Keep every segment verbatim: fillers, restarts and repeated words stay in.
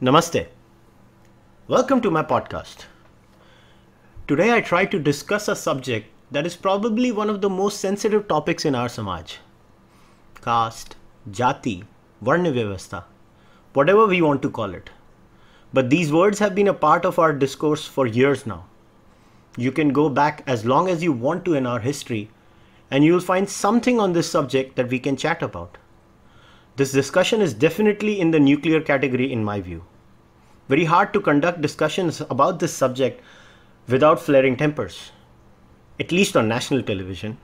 Namaste. Welcome to my podcast. Today I try to discuss a subject that is probably one of the most sensitive topics in our Samaj. Caste, Jati, Varna Vyavastha, whatever we want to call it. But these words have been a part of our discourse for years now. You can go back as long as you want to in our history and you will find something on this subject that we can chat about. This discussion is definitely in the nuclear category in my view. Very hard to conduct discussions about this subject without flaring tempers, at least on national television.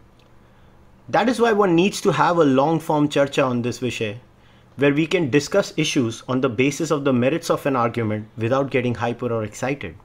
That is why one needs to have a long-form charcha on this vishay, where we can discuss issues on the basis of the merits of an argument without getting hyper or excited.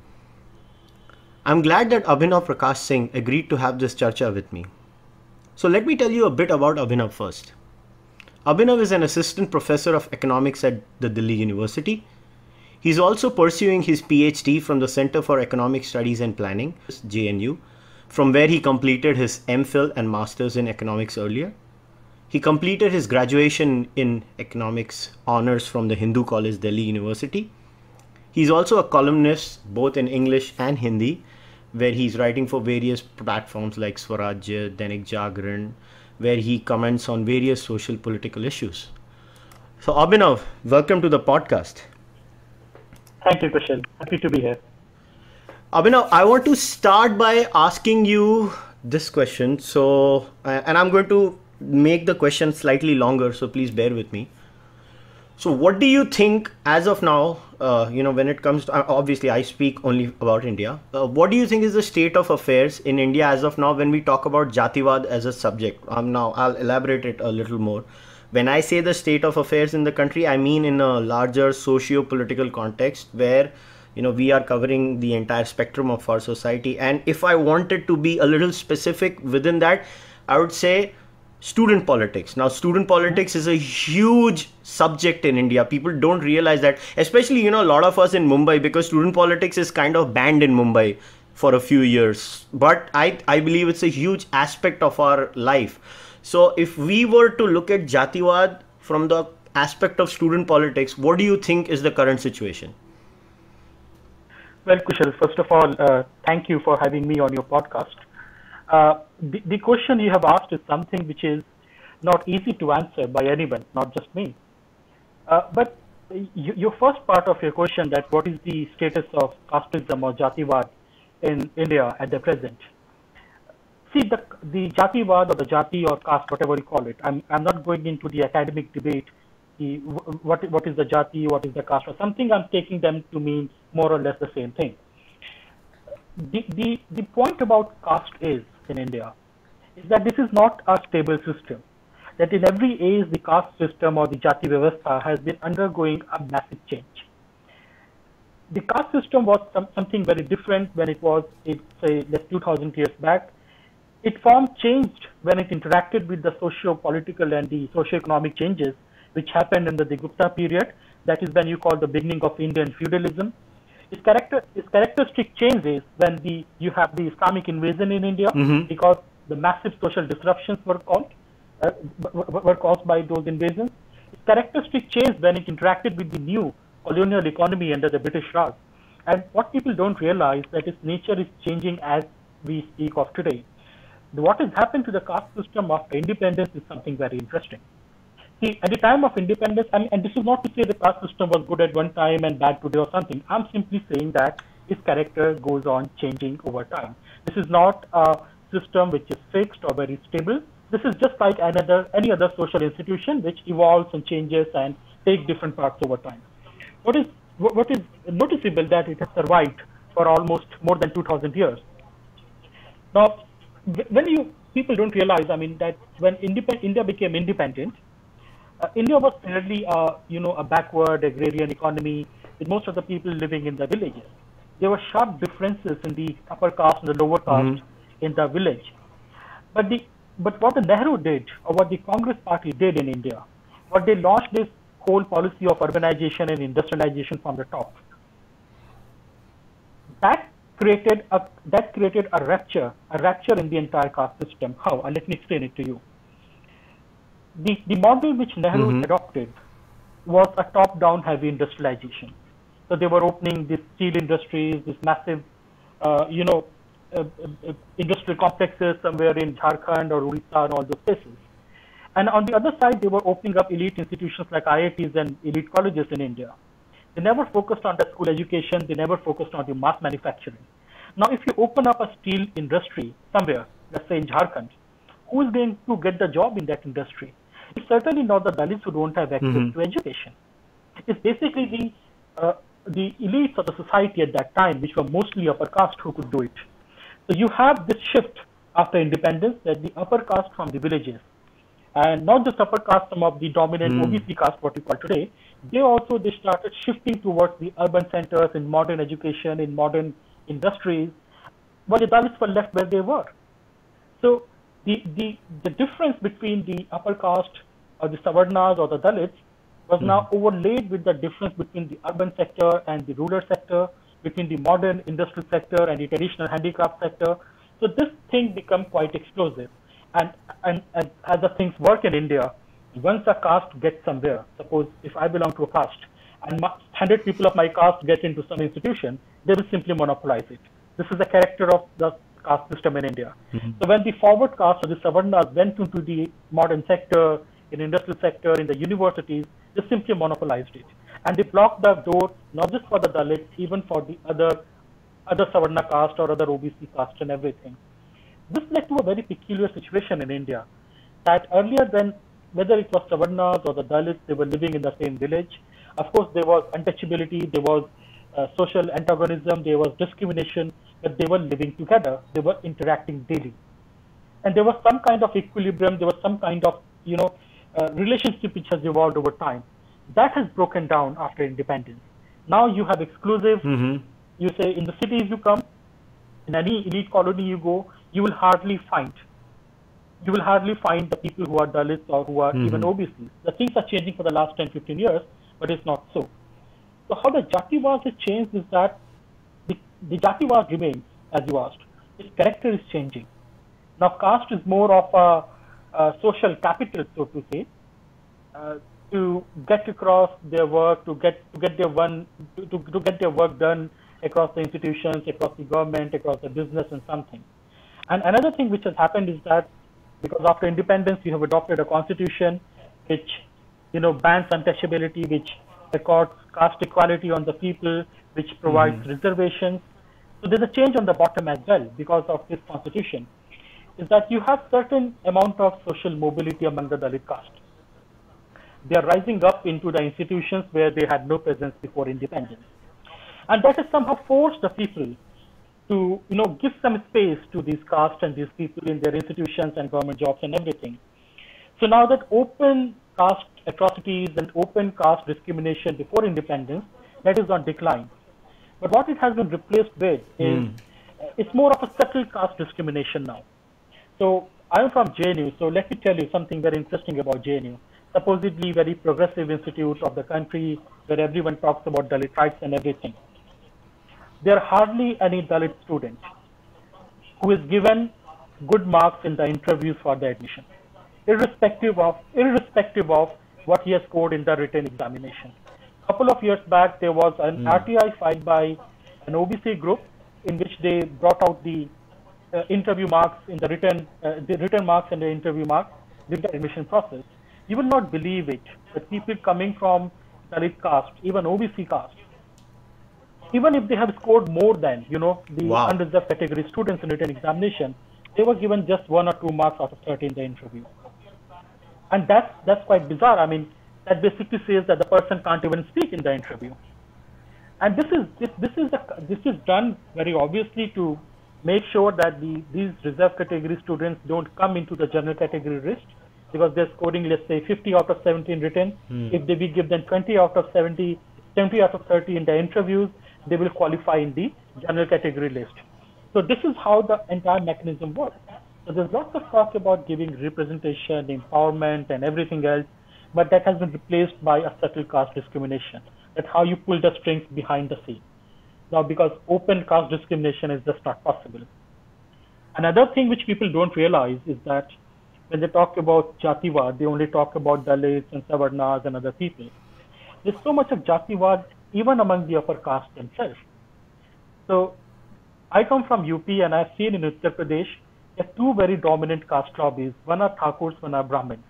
I'm glad that Abhinav Prakash Singh agreed to have this charcha with me. So let me tell you a bit about Abhinav first. Abhinav is an assistant professor of economics at the Delhi University. He's also pursuing his PhD from the Center for Economic Studies and Planning, J N U, from where he completed his MPhil and Masters in Economics earlier. He completed his graduation in Economics Honours from the Hindu College, Delhi University. He's also a columnist both in English and Hindi, where he's writing for various platforms like Swarajya, Dainik Jagran, where he comments on various social political issues. So Abhinav, welcome to the podcast. Thank you, Kushal. Happy to be here. Abhinav, I want to start by asking you this question. So, uh, and I'm going to make the question slightly longer, so please bear with me. So what do you think as of now, uh, you know, when it comes to, uh, obviously I speak only about India. Uh, what do you think is the state of affairs in India as of now when we talk about Jativad as a subject? Um, now I'll elaborate it a little more. When I say the state of affairs in the country, I mean in a larger socio-political context where, you know, we are covering the entire spectrum of our society. And if I wanted to be a little specific within that, I would say student politics. Now, student politics is a huge subject in India. People don't realize that, especially, you know, a lot of us in Mumbai, because student politics is kind of banned in Mumbai for a few years. But I, I believe it's a huge aspect of our life. So if we were to look at Jativad from the aspect of student politics, what do you think is the current situation? Well, Kushal, first of all, uh, thank you for having me on your podcast. Uh, the, the question you have asked is something which is not easy to answer by anyone, not just me. Uh, but you, your first part of your question, that what is the status of casteism or Jativad in India at the present? See, the, the Jativad or the Jati or caste, whatever you call it, I'm, I'm not going into the academic debate, the, what, what is the Jati, what is the caste, or something. I'm taking them to mean more or less the same thing. The, the, the point about caste is, in India, is that this is not a stable system. That in every age, the caste system or the Jati Vyavastha has been undergoing a massive change. The caste system was some, something very different when it was, it, say, like two thousand years back. Its form changed when it interacted with the socio-political and the socio-economic changes which happened under the Gupta period. That is when you call the beginning of Indian feudalism. Its, character, its characteristic changes when the you have the Islamic invasion in India, mm-hmm. because the massive social disruptions were caused, uh, were caused by those invasions. Its characteristic changed when it interacted with the new colonial economy under the British Raj. And what people don't realize that its nature is changing as we speak of today. What has happened to the caste system after independence is something very interesting. See, at the time of independence, I mean, and this is not to say the caste system was good at one time and bad today or something. I'm simply saying that its character goes on changing over time. This is not a system which is fixed or very stable. This is just like another any other social institution which evolves and changes and takes different parts over time. What is what is noticeable that it has survived for almost more than two thousand years. Now, when you people don't realize, I mean, that when independent, India became independent, uh, India was fairly, uh, you know, a backward agrarian economy with most of the people living in the villages. There were sharp differences in the upper caste and the lower caste mm-hmm. in the village. But the but what the Nehru did, or what the Congress Party did in India, what they launched this whole policy of urbanization and industrialization from the top. That created a that created a rupture, a rupture in the entire caste system. How? Uh, let me explain it to you. The the model which Nehru mm-hmm. adopted was a top-down heavy industrialization. So they were opening these steel industries, these massive, uh, you know, uh, uh, industrial complexes somewhere in Jharkhand or Odisha and all those places. And on the other side, they were opening up elite institutions like I I Ts and elite colleges in India. They never focused on the school education. They never focused on the mass manufacturing. Now, if you open up a steel industry somewhere, let's say in Jharkhand, who is going to get the job in that industry? It's certainly not the Dalits who don't have access Mm-hmm. to education. It's basically the uh, the elites of the society at that time, which were mostly upper caste, who could do it. So you have this shift after independence that the upper caste from the villages, and not just upper caste, some of the dominant Mm. O B C caste, what we call today, they also they started shifting towards the urban centers in modern education, in modern industries, but the Dalits were left where they were. So the, the, the difference between the upper caste or the Savarnas or the Dalits was Mm. now overlaid with the difference between the urban sector and the rural sector, between the modern industrial sector and the traditional handicraft sector. So this thing became quite explosive. And, and, and as the things work in India, once a caste gets somewhere, suppose if I belong to a caste and my, one hundred people of my caste get into some institution, they will simply monopolize it. This is the character of the caste system in India. Mhm. So when the forward caste or the Savarnas went into the modern sector, in industrial sector, in the universities, they simply monopolized it. And they blocked the door, not just for the Dalits, even for the other, other Savarna caste or other O B C caste and everything. This led to a very peculiar situation in India, that earlier than whether it was Savarnas or the Dalits, they were living in the same village. Of course, there was untouchability, there was uh, social antagonism, there was discrimination, but they were living together, they were interacting daily. And there was some kind of equilibrium, there was some kind of, you know, uh, relationship which has evolved over time. That has broken down after independence. Now you have exclusive, Mm-hmm. you say in the cities you come, in any elite colony you go, you will hardly find you will hardly find the people who are Dalits or who are Mhm. even O B Cs. The things are changing for the last ten, fifteen years, but it's not so. So how the Jativad has changed is that the, the Jativad remains, as you asked. Its character is changing. Now caste is more of a, a social capital, so to say, uh, to get across their work, to get to get their one to, to, to get their work done across the institutions, across the government, across the business and something. And another thing which has happened is that because after independence you have adopted a constitution which, you know, bans untouchability, which records caste equality on the people, which provides Mhm. reservations. So there's a change on the bottom as well because of this constitution, is that you have certain amount of social mobility among the Dalit caste. They are rising up into the institutions where they had no presence before independence. And that has somehow forced the people to, you know, give some space to these castes and these people in their institutions and government jobs and everything. So now that open caste atrocities and open caste discrimination before independence, that is on decline. But what it has been replaced with is, Mm. it's more of a subtle caste discrimination now. So I'm from J N U, so let me tell you something very interesting about J N U. Supposedly very progressive institute of the country where everyone talks about Dalit rights and everything. There are hardly any Dalit student who is given good marks in the interviews for the admission, irrespective of irrespective of what he has scored in the written examination. A couple of years back, there was an Hmm. R T I filed by an O B C group in which they brought out the uh, interview marks in the written uh, the written marks and the interview marks with the admission process. You will not believe it, that people coming from Dalit caste, even O B C caste, even if they have scored more than, you know, the Wow. unreserved category students in written examination, they were given just one or two marks out of thirty in the interview. And that's, that's quite bizarre. I mean, that basically says that the person can't even speak in the interview. And this is, this, this is, the, this is done very obviously to make sure that the, these reserved category students don't come into the general category list, because they're scoring, let's say, fifty out of seventy in written. Hmm. If they be give them twenty out of seventy, seventy out of thirty in the interviews, they will qualify in the general category list. So this is how the entire mechanism works. So there's lots of talk about giving representation, empowerment, and everything else, but that has been replaced by a subtle caste discrimination. That's how you pull the strings behind the scene. Now, because open caste discrimination is just not possible. Another thing which people don't realize is that when they talk about Jativad, they only talk about Dalits and Savarnas and other people. there's so much of Jatiwad even among the upper caste themselves. So I come from U P and I've seen in Uttar Pradesh there are two very dominant caste lobbies. One are Thakurs, one are Brahmins.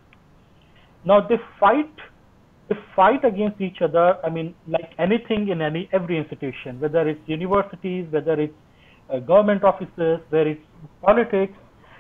Now they fight, they fight against each other. I mean, like anything in any every institution, whether it's universities, whether it's uh, government offices, whether it's politics.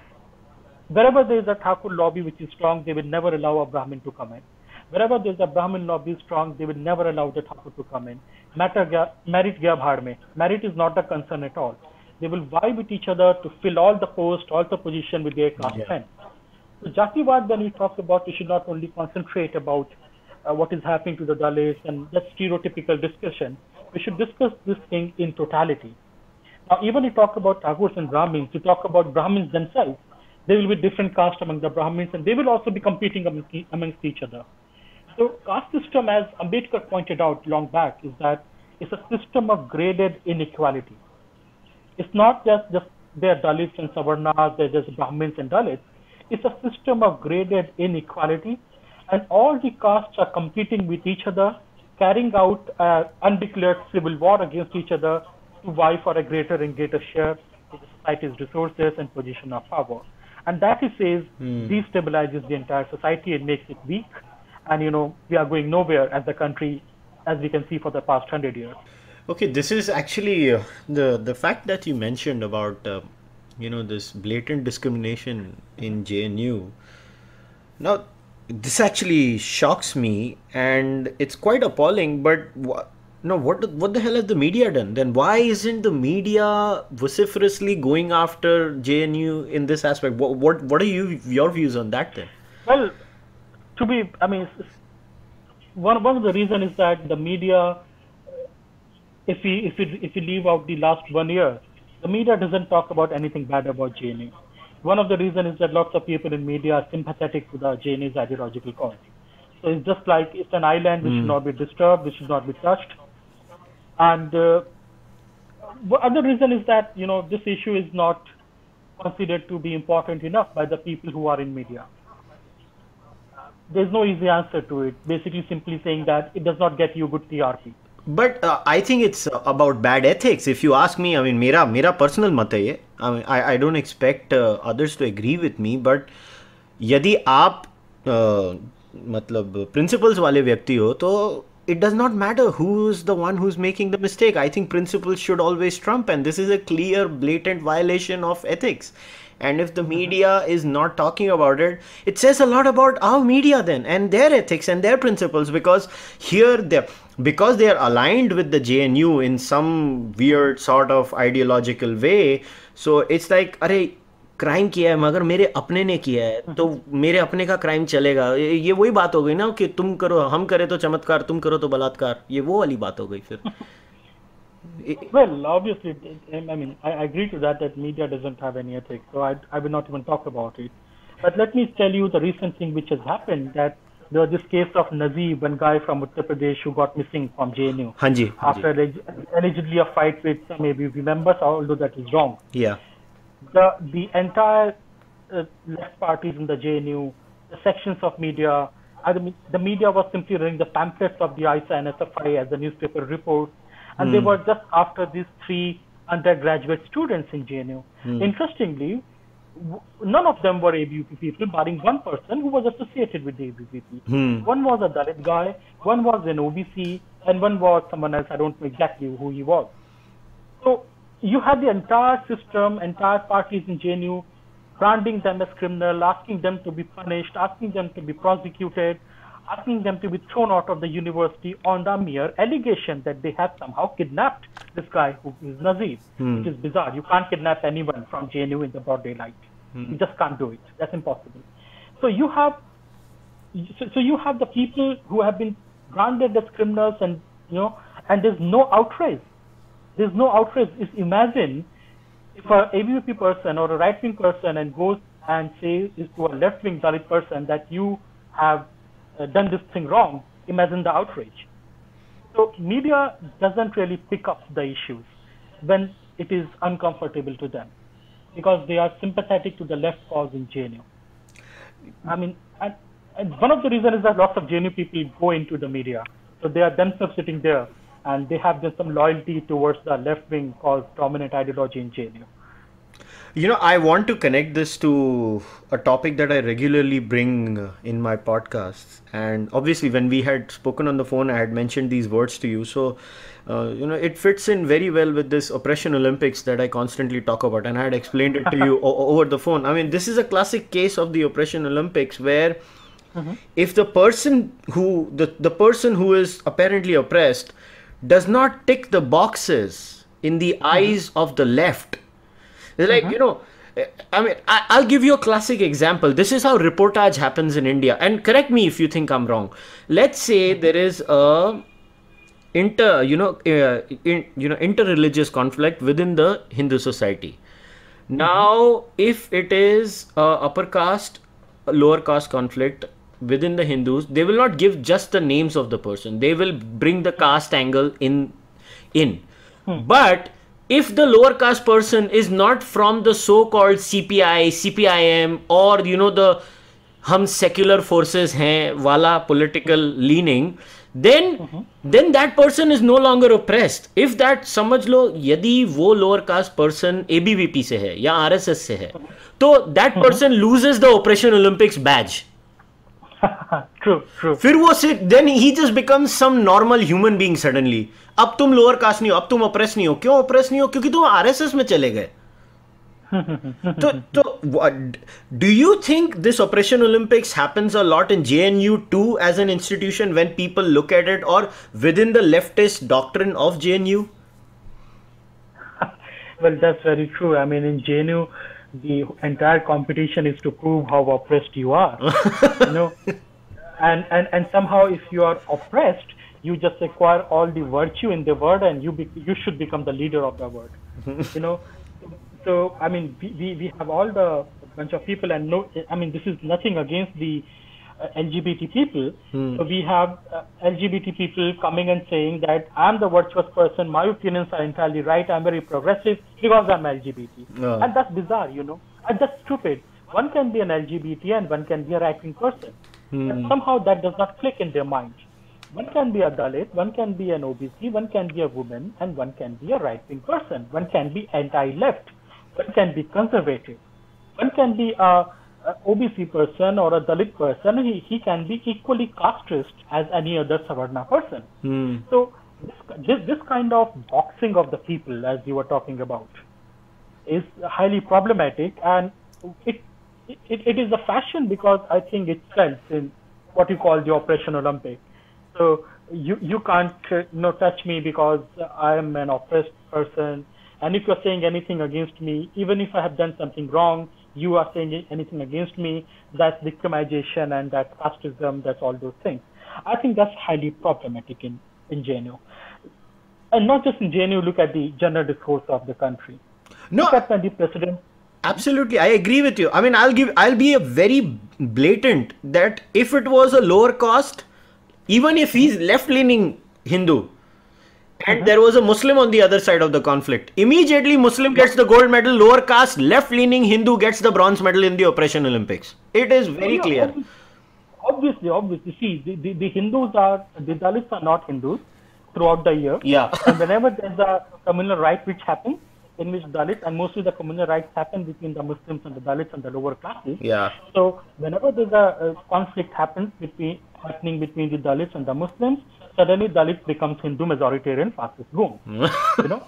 Wherever there is a Thakur lobby which is strong, they will never allow a Brahmin to come in. Wherever there is a Brahmin lobby strong, they will never allow the Thakur to come in. Matter gaya, merit gaya bhar mein. Merit is not a concern at all. They will vie with each other to fill all the posts, all the position with their caste Yeah. men. So Jatiwad, when we talk about, we should not only concentrate about uh, what is happening to the Dalits and that stereotypical discussion. We should discuss this thing in totality. Now, even if you talk about Thakurs and Brahmins, you talk about Brahmins themselves. There will be different caste among the Brahmins, and they will also be competing amongst, amongst each other. So, caste system, as Ambedkar pointed out long back, is that it's a system of graded inequality. It's not just just there are Dalits and Savarnas, there are just Brahmins and Dalits. It's a system of graded inequality, and all the castes are competing with each other, carrying out uh, undeclared civil war against each other to vie for a greater and greater share of the society's resources and position of power. And that, he says, Hmm. destabilizes the entire society and makes it weak. And, you know, we are going nowhere as a country, as we can see for the past hundred years. Okay, this is actually uh, the the fact that you mentioned about uh, you know this blatant discrimination in J N U. Now, this actually shocks me, and it's quite appalling. But wha- no, what the- what the hell has the media done? Then why isn't the media vociferously going after J N U in this aspect? What what what are you your views on that then? Well, to be, I mean, it's- it's- one one of the reason is that the media, if we if we if we leave out the last one year, the media doesn't talk about anything bad about J N U. One of the reasons is that lots of people in media are sympathetic to the J N U's ideological cause. So it's just like it's an island which should not be disturbed, which should not be touched. And uh, the other reason is that, you know, this issue is not considered to be important enough by the people who are in media. There's no easy answer to it. Basically, simply saying that it does not get you good T R P. But uh, I think it's uh, about bad ethics. If you ask me, I mean, मेरा मेरा personal मत है ये. I mean, I I don't expect uh, others to agree with me. But यदि आप uh, मतलब principles वाले व्यक्ति हो, तो it does not matter who's the one who's making the mistake. I think principles should always trump, and this is a clear, blatant violation of ethics. And if the media is not talking about it, it says a lot about our media then and their ethics and their principles, because here they because they are aligned with the J N U in some weird sort of ideological way. So it's like, अरे crime किया है मगर मेरे अपने ने किया है तो मेरे अपने का क्राइम चलेगा. ये ये वही बात हो गई ना कि तुम करो, हम करें तो चमत्कार, तुम करो तो बलात्कार. ये वो वाली बात हो गई फिर. Well, obviously, I mean, I agree to that, that media doesn't have any ethics, so I, I will not even talk about it. But let me tell you the recent thing which has happened, that there was this case of Nazeeb, one guy from Uttar Pradesh who got missing from J N U. हाँ जी, हाँ After ji. alleg- allegedly a fight with some A B V members, although that is wrong. Yeah. The, the entire uh, left parties in the J N U, the sections of media, uh, the, the media was simply running the pamphlets of the I S A and S F I as the newspaper reports. And they were just after these three undergraduate students in J N U. Interestingly, w- none of them were A B V P people, barring one person who was associated with the A B V P. Hmm. One was a Dalit guy, one was an O B C, and one was someone else. I don't know exactly who he was. So you had the entire system, entire parties in J N U, branding them as criminal, asking them to be punished, asking them to be prosecuted, asking them to be thrown out of the university on the mere allegation that they have somehow kidnapped this guy who is Nazeeb. Which is bizarre. You can't kidnap anyone from J N U in the broad daylight. You just can't do it. That's impossible. So you have, so, so you have the people who have been branded as criminals, and you know, and there's no outrage. There's no outrage. If imagine if a A B V P person or a right-wing person and goes and says to a left-wing Dalit person that you have uh, done this thing wrong, imagine the outrage. So media doesn't really pick up the issues when it is uncomfortable to them, because they are sympathetic to the left cause in J N U. I mean, and, and one of the reasons is that lots of J N U people go into the media. So they are themselves sitting there, and they have this, some loyalty towards the left wing called dominant ideology in J N U. You know, I want to connect this to a topic that I regularly bring in my podcasts. And obviously, when we had spoken on the phone, I had mentioned these words to you. So, uh, you know, it fits in very well with this Oppression Olympics that I constantly talk about. And I had explained it to you o- over the phone. I mean, this is a classic case of the Oppression Olympics where mm-hmm. if the person who, the, the person who is apparently oppressed does not tick the boxes in the mm-hmm. eyes of the left, like, mm-hmm. you know, I mean, I, I'll give you a classic example. This is how reportage happens in India. And correct me if you think I'm wrong. Let's say there is a inter, you know, uh, in, you know, inter-religious conflict within the Hindu society. Now, mm-hmm. if it is a upper caste, a lower caste conflict within the Hindus, they will not give just the names of the person. They will bring the caste angle in, in. Mm-hmm. But if the lower caste person is not from the so-called C P I, C P I M, or, you know, the hum secular forces hain wala political leaning, then mm-hmm. then that person is no longer oppressed. If that, समझ लो, यदि वो lower caste person A B V P से है या R S S से है, तो that person mm-hmm. loses the Oppression Olympics badge. True, true. फिर वो सिर्फ, then he just becomes some normal human being suddenly. अब तुम लोअर कास्ट नहीं हो, अब तुम ऑप्रेस नहीं हो. क्यों ऑप्रेस नहीं हो? क्योंकि तुम आरएसएस में चले गए. तो तो do you think this Oppression Olympics happens a lot in J N U too as an institution when people look at it, or within the leftist doctrine of J N U? Well, that's very true. I mean, in J N U, the entire competition is to prove how oppressed you are. You know, and, and, and somehow if you are oppressed, you just acquire all the virtue in the word, and you be, you should become the leader of the word. You know, so I mean, we, we, we have all the bunch of people, and no, I mean, this is nothing against the uh, L G B T people. Hmm. So we have uh, L G B T people coming and saying that I'm the virtuous person, my opinions are entirely right, I'm very progressive because I'm L G B T. Oh. And that's bizarre, you know, and that's stupid. One can be an L G B T and one can be a right-wing person. Hmm. And somehow that does not click in their mind. One can be a Dalit, one can be an O B C, one can be a woman, and one can be a right-wing person. One can be anti-left, one can be conservative, one can be a, a O B C person or a Dalit person. He, he can be equally casteist as any other Savarna person. Hmm. So this, this, this kind of boxing of the people, as you were talking about, is highly problematic, and it, it, it is a fashion because I think it sells in what you call the Oppression Olympics. So you you can't uh, you know, touch me because I am an oppressed person, and if you're saying anything against me, even if I have done something wrong, you are saying anything against me, that's victimization and that's casteism, that's all those things. I think that's highly problematic in, in J N U. And not just in J N U, look at the general discourse of the country. No, look at the president. Absolutely, I agree with you. I mean, I'll give, I'll be a very blatant that if it was a lower caste, even if he's left-leaning Hindu, and mm-hmm. there was a Muslim on the other side of the conflict, immediately Muslim gets the gold medal, lower caste, left-leaning Hindu gets the bronze medal in the Oppression Olympics. It is very yeah, clear. Obviously, obviously. See, the, the, the Hindus are, the Dalits are not Hindus throughout the year. Yeah. And whenever there's a communal right which happens, in which Dalits, and mostly the communal rights happen between the Muslims and the Dalits and the lower classes. Yeah. So whenever there's a, a conflict happens between happening between the Dalits and the Muslims, suddenly Dalits becomes Hindu majoritarian fascist boom. You know,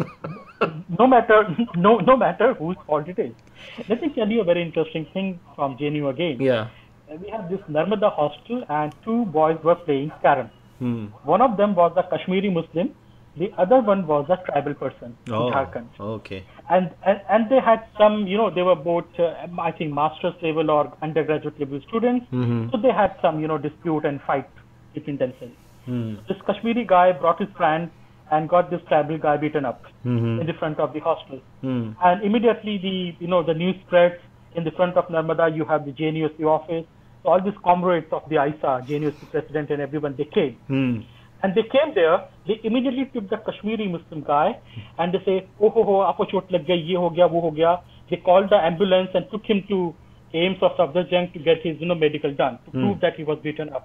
no matter no no matter whose fault it is. Let me tell you a very interesting thing from J N U again. Yeah. We have this Narmada hostel, and two boys were playing carom. Hmm. One of them was a Kashmiri Muslim. The other one was a tribal person oh, in Jharkhand. Okay. And, and and they had some, you know, they were both, uh, I think, master's level or undergraduate level students. Mm-hmm. So they had some, you know, dispute and fight between themselves. Mm. This Kashmiri guy brought his friend and got this tribal guy beaten up mm-hmm. in the front of the hostel. Mm. And immediately the, you know, the news spreads. In the front of Narmada, you have the J N U S P office. So all these comrades of the I S A, J N U S P president and everyone, they came. Mm. And they came there, they immediately took the Kashmiri Muslim guy and they say, oh, ho, ho, aapko chot lag gaya, ye ho gaya, wo ho gaya. They called the ambulance and took him to A I M S of Safdarjung to get his, you know, medical done, to mm. prove that he was beaten up.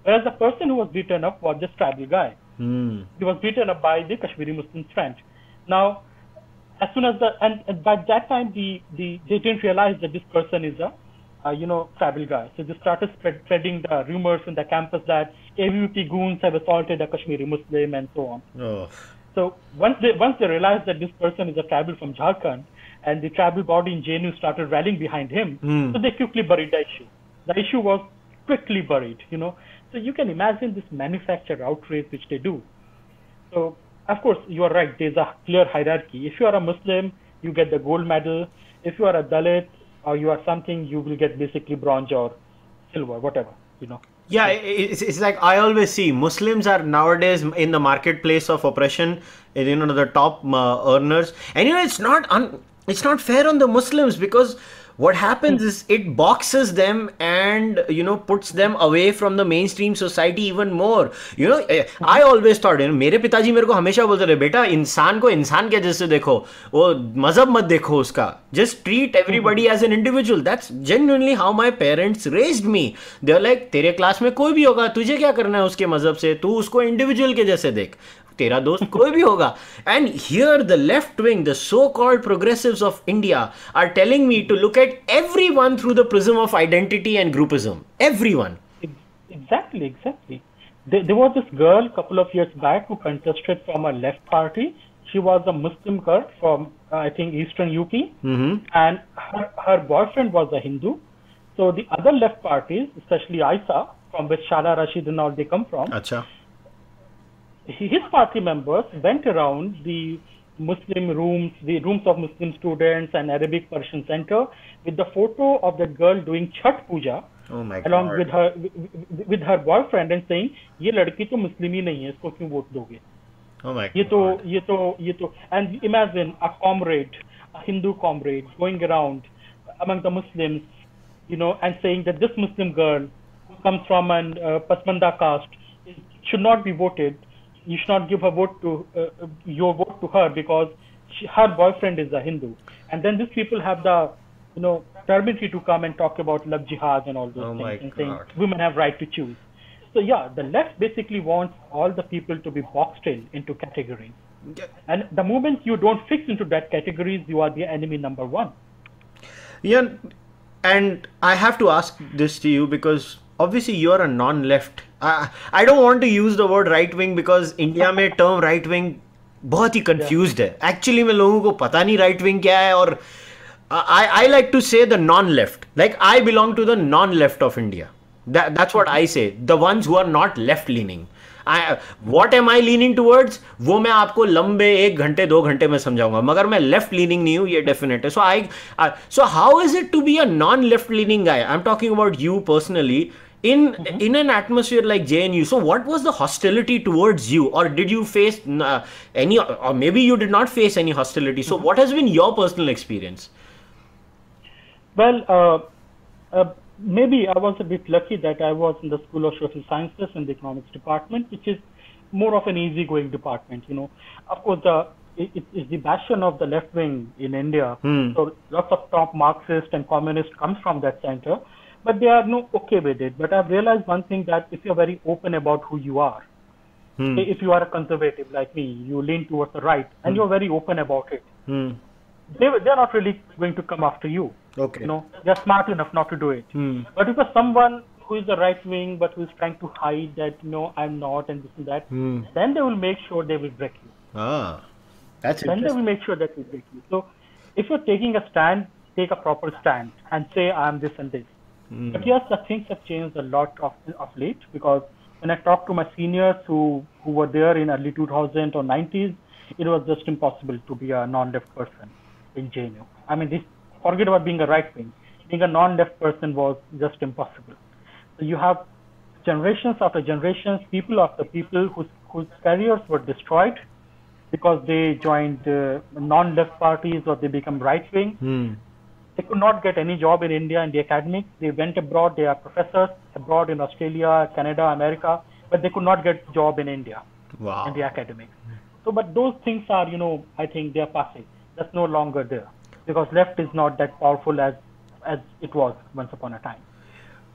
Whereas the person who was beaten up was just tribal guy. Hmm. He was beaten up by the Kashmiri Muslims' friend. Now, as soon as the and, and by that time the, the they didn't realize that this person is a uh, you know tribal guy. So they started spread, spreading the rumors in the campus that A V U P goons have assaulted a Kashmiri Muslim and so on. Oh. So once they once they realized that this person is a tribal from Jharkhand, and the tribal body in J N U started rallying behind him, Hmm. so they quickly buried the issue. The issue was quickly buried, you know. So you can imagine this manufactured outrage which they do. So of course you are right. There's a clear hierarchy. If you are a Muslim, you get the gold medal. If you are a Dalit or you are something, you will get basically bronze or silver, whatever, you know. Yeah, it's, it's like I always see Muslims are nowadays in the marketplace of oppression, you know, the top uh, earners. And you know, it's not un, it's not fair on the Muslims, because what happens is it boxes them and, you know, puts them away from the mainstream society even more. You know, I always thought, you know, मेरे पिताजी मेरे को हमेशा बोलते रहे, बेटा इंसान को इंसान के जैसे देखो, वो मजहब मत देखो उसका, just treat everybody as an individual. That's genuinely how my parents raised me. They're like, तेरे क्लास में कोई भी होगा, तुझे क्या करना है उसके मजहब से, तू उसको इंडिविजुअल के जैसे देख, तेरा दोस्त कोई भी होगा. And here the left wing, the so-called progressives of India are telling me to look at everyone through the prism of identity and groupism. Everyone. Exactly, exactly. There, there was this girl a couple of years back who contested from a left party. She was a Muslim Kurd from, uh, I think, eastern U P. Mm-hmm. And her, her boyfriend was a Hindu. So the other left parties, especially I S A, from which Shala Rashid and all they come from, Acha. his party members went around the Muslim rooms, the rooms of Muslim students and Arabic Persian Center with the photo of that girl doing Chhat Puja, Oh my along God. with her with, with her boyfriend, and saying, "ये लड़की तो मुस्लिम ही नहीं है, इसको क्यों vote दोगे?" Oh my ये तो God. ये तो ये तो and imagine a comrade, a Hindu comrade, going around among the Muslims, you know, and saying that this Muslim girl who comes from an uh, Pasmanda caste is, should not be voted. You should not give her vote to uh, your vote to her because she, her boyfriend is a Hindu. And then these people have the, you know, temerity to come and talk about love jihad and all those Oh my things, and saying God. women have right to choose. So yeah, the left basically wants all the people to be boxed in into categories. And the moment you don't fix into that categories, you are the enemy number one. Yeah, and I have to ask this to you because obviously you're a non-left. I, I don't want to use the word right wing because India में term right wing बहुत ही confused है. Actually में लोगों को पता नहीं right wing क्या है, और I I like to say the non-left. Like I belong to the non-left of India. That that's what I say. The ones who are not left-leaning. I, what am I leaning towards? वो मैं आपको लंबे एक घंटे दो घंटे में समझाऊंगा, मगर मैं लेफ्ट लीनिंग नहीं हूँ, ये डेफिनेट है. So I so how is it to be a non left leaning guy? I am talking about you personally in mm-hmm. in an atmosphere like J N U. So what was the hostility towards you, or did you face uh, any, or maybe you did not face any hostility? So mm-hmm. what has been your personal experience? Well, uh, uh, maybe I was a bit lucky that I was in the School of Social Sciences in the economics department, which is more of an easygoing department. You know, of course, the it, it is the bastion of the left wing in India. Hmm. So lots of top Marxist and communist comes from that center. But they are no okay with it. But I've realized one thing, that if you're very open about who you are, Hmm. if you are a conservative like me, you lean towards the right, and Hmm. you're very open about it, Hmm. they they're not really going to come after you. Okay. You know, they're smart enough not to do it. Hmm. But if you're someone who is the right wing, but who is trying to hide that, no, I'm not, and this and that, Hmm. then they will make sure they will break you. Ah, that's Then they interesting. will make sure that they break you. So if you're taking a stand, take a proper stand and say, I'm this and this. Hmm. But yes, the things have changed a lot of, of late, because when I talked to my seniors who, who were there in early two thousands or nineties, it was just impossible to be a non-left person in J N U. I mean, this, forget about being a right wing. Being a non-left person was just impossible. So you have generations after generations, people after people whose, whose careers were destroyed because they joined uh, non-left parties or they become right wing. Hmm. They could not get any job in India in the academics. They went abroad. They are professors abroad in Australia, Canada, America, but they could not get job in India Wow. in the academics. So, but those things are, you know, I think they are passing. That's no longer there, because left is not that powerful as as it was once upon a time.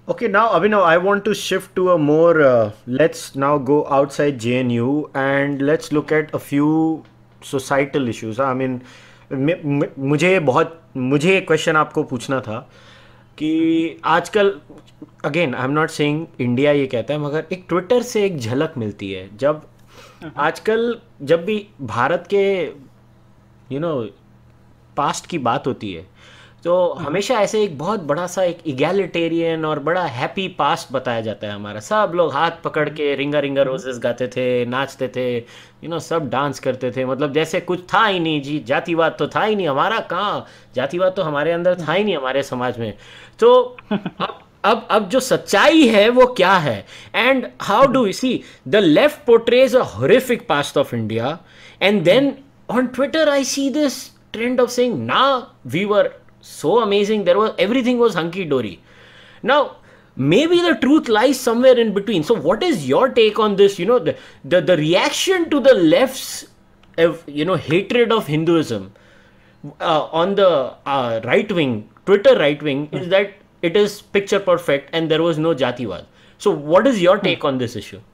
Okay, now Abhinav, I want to shift to a more. Uh, let's now go outside J N U and let's look at a few societal issues. I mean, मे- मे- मुझे बहुत मुझे एक question आपको पूछना था कि आजकल, again I am not saying India ये कहता है, मगर एक ट्विटर से एक झलक मिलती है जब आजकल जब भी भारत के यू नो पास्ट की बात होती है, तो हमेशा ऐसे एक बहुत बड़ा सा एक इगैलिटेरियन और बड़ा हैप्पी पास्ट बताया जाता है हमारा। सब लोग हाथ पकड़ के रिंगा रिंगा रोजेस गाते थे, नाचते थे, यू नो सब डांस करते थे, मतलब जैसे कुछ था ही नहीं जी, जातिवाद तो था ही नहीं, हमारा कहाँ जातिवाद तो हमारे अंदर था ही नहीं हमारे समाज में। तो अब अब अब जो सच्चाई है वो क्या है? And how do you see the left portrays a horrific past of India, and then on Twitter I see this trend of saying, nah, we were so amazing, there was everything was hunky dory. Now maybe the truth lies somewhere in between. So what is your take on this, you know, the the, the reaction to the left's uh, you know hatred of Hinduism uh, on the uh, right wing, Twitter right wing, is that it is picture perfect and there was no jatiwad. So what is your take on this issue?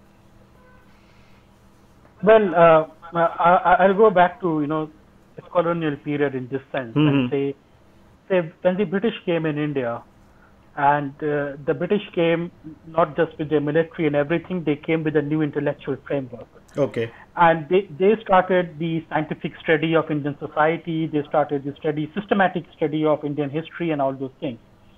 Well, uh, I, I'll go back to, you know, the colonial period in this sense, Mhm. and say, say when the British came in India, and uh, the British came not just with their military and everything, they came with a new intellectual framework. Okay. And they, they started the scientific study of Indian society, they started the study, systematic study of Indian history and all those things.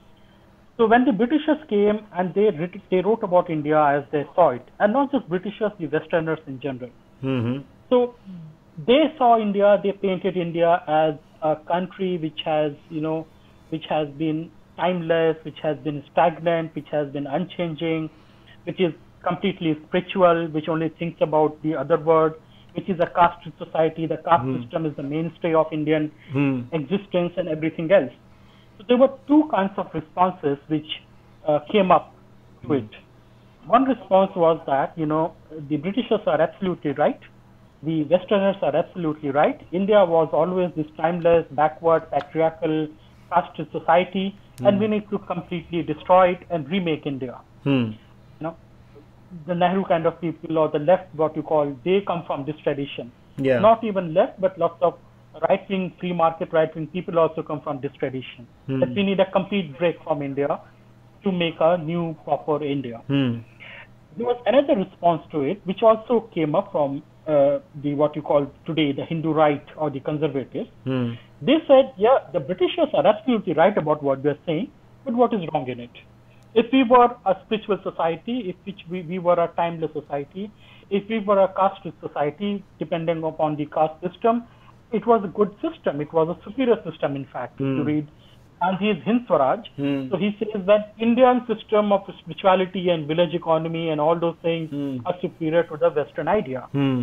So when the Britishers came and they, writ- they wrote about India as they saw it, and not just Britishers, the Westerners in general. Mm-hmm. So they saw India, they painted India as a country which has, you know, which has been timeless, which has been stagnant, which has been unchanging, which is completely spiritual, which only thinks about the other world, which is a caste society. The caste Hmm. system is the mainstay of Indian Hmm. existence and everything else. So there were two kinds of responses which uh, came up to it. One response was that, you know, the Britishers are absolutely right. The Westerners are absolutely right. India was always this timeless, backward, patriarchal, caste society, and we need to completely destroy it and remake India. Hmm. You know, the Nehru kind of people or the left, what you call, they come from this tradition. Yeah. Not even left, but lots of right-wing, free market right-wing people also come from this tradition. Hmm. That we need a complete break from India to make a new proper India. Hmm. There was another response to it, which also came up from uh, the what you call today the Hindu right or the conservatives. Hmm. They said, yeah, the Britishers are absolutely right about what we are saying, but what is wrong in it? If we were a spiritual society, if which we, we were a timeless society, if we were a caste society, depending upon the caste system, it was a good system. It was a superior system, in fact. If you Hmm. read Gandhi's Hind Swaraj, Hmm. so he says that Indian system of spirituality and village economy and all those things Hmm. are superior to the Western idea. Hmm.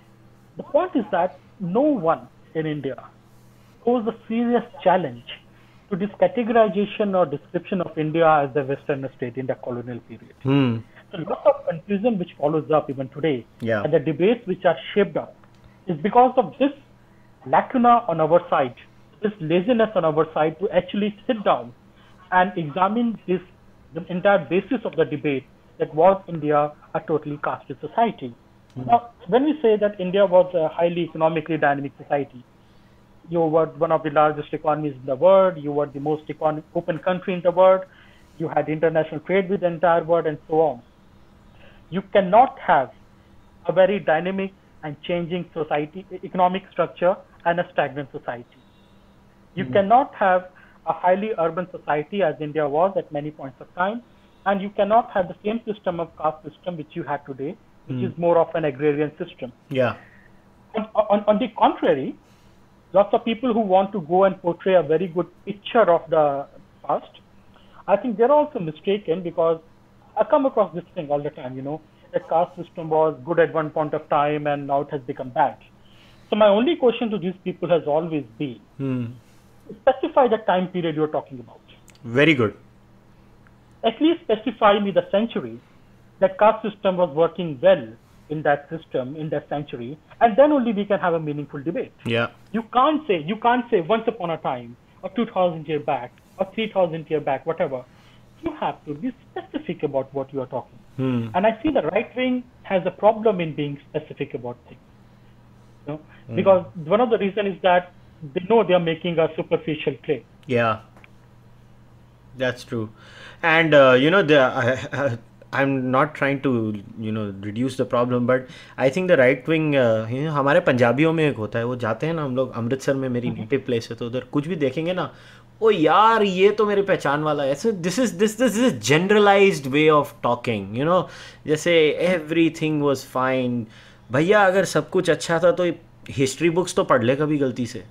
The point is that no one in India posed a serious challenge to this categorization or description of India as the Western state in the colonial period. Hmm. So lots of confusion which follows up even today, Yeah. and the debates which are shaped up is because of this lacuna on our side, this laziness on our side to actually sit down and examine this, the entire basis of the debate, that was India a totally caste society. Now, when we say that India was a highly economically dynamic society, you were one of the largest economies in the world, you were the most econ- open country in the world, you had international trade with the entire world, and so on. You cannot have a very dynamic and changing society, economic structure, and a stagnant society. You cannot have a highly urban society as India was at many points of time, and you cannot have the same system of caste system which you have today, which is more of an agrarian system. Yeah. On, on, on the contrary, lots of people who want to go and portray a very good picture of the past, I think they're also mistaken, because I come across this thing all the time, you know, the caste system was good at one point of time and now it has become bad. So my only question to these people has always been, Hmm. specify the time period you're talking about. Very good. At least specify me the century that caste system was working well in that system, in that century, and then only we can have a meaningful debate. Yeah. You can't say, you can't say once upon a time, or two thousand year back, or three thousand year back, whatever. you have to be specific about what you are talking. Hmm. And I see the right wing has a problem in being specific about things. You know, hmm. Because one of the reasons is that they know they are making a superficial claim. Yeah, that's true. And uh, you know, the I, I, I'm not trying to you know reduce the problem, but I think the right wing, uh, you know, हमारे पंजाबियों में एक होता है, वो जाते हैं ना हम लोग अमृतसर में, मेरी नेटिव प्लेस है, तो उधर कुछ भी देखेंगे ना, ओ यार ये तो मेरी पहचान वाला है. This is this this is generalised way of talking, you know, जैसे एवरीथिंग वाज फाइन. भैया अगर सब कुछ अच्छा था तो हिस्ट्री बुक्स तो पढ़ ले कभी गलती से.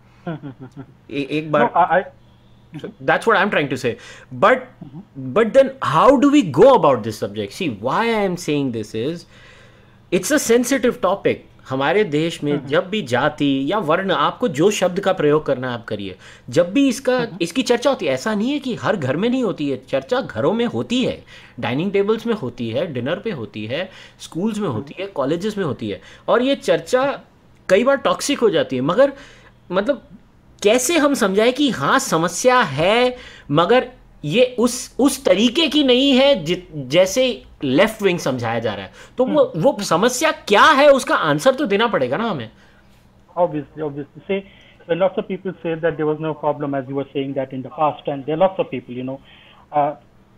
ए, एक बार no, I, So that's what I'm trying to say. But mm-hmm. but then how do we go about this subject? See, why I am saying this is it's a sensitive topic. हमारे देश में mm-hmm. जब भी जाति या वर्ण, आपको जो शब्द का प्रयोग करना है आप करिए. जब भी इसका mm-hmm. इसकी चर्चा होती है, ऐसा नहीं है कि हर घर में नहीं होती है. चर्चा घरों में होती है, डाइनिंग टेबल्स में होती है, डिनर पे होती है, स्कूल्स में होती है, कॉलेजेस में होती है. और ये चर्चा कई बार टॉक्सिक हो जाती है. मगर मतलब कैसे हम समझाएं कि हाँ समस्या है, मगर ये उस उस तरीके की नहीं है जैसे लेफ्ट विंग समझाया जा रहा है. तो वो वो समस्या क्या है, उसका आंसर तो देना पड़ेगा ना हमें. Obviously, obviously. Say, well, lots of people say that there was no problem, as you were saying that in the past, and there are lots of people, you know. Uh,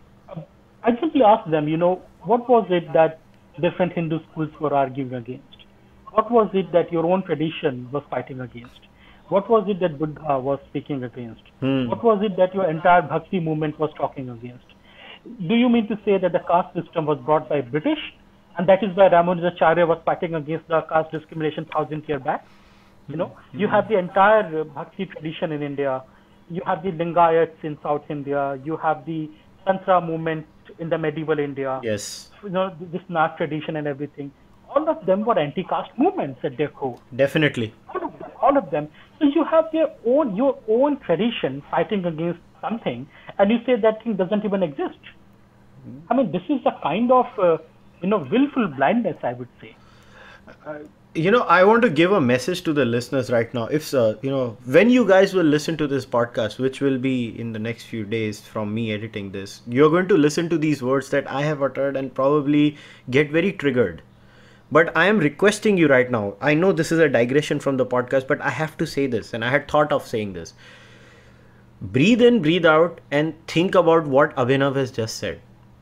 I simply ask them, you know, what was it that different Hindu schools were arguing against? What was it that your own tradition was fighting against? What was it that Buddha was speaking against? Hmm. What was it that your entire Bhakti movement was talking against? Do you mean to say that the caste system was brought by British, and that is why Ramanujacharya was fighting against the caste discrimination thousand years back? You know, hmm. you have the entire Bhakti tradition in India. You have the Lingayats in South India. You have the Tantra movement in the medieval India. Yes. You know, this Nath tradition and everything. All of them were anti-caste movements at their core. Definitely. All of them. All of them. So you have their own, your own tradition fighting against something, and you say that thing doesn't even exist. Mm-hmm. I mean, this is a kind of, uh, you know, willful blindness, I would say. Uh, you know, I want to give a message to the listeners right now. If, uh, you know, when you guys will listen to this podcast, which will be in the next few days from me editing this, you're going to listen to these words that I have uttered and probably get very triggered. But I am requesting you right now. I know this is a digression from the podcast, but I have to say this, and I had thought of saying this. Breathe in, breathe out, and think about what Abhinav has just said.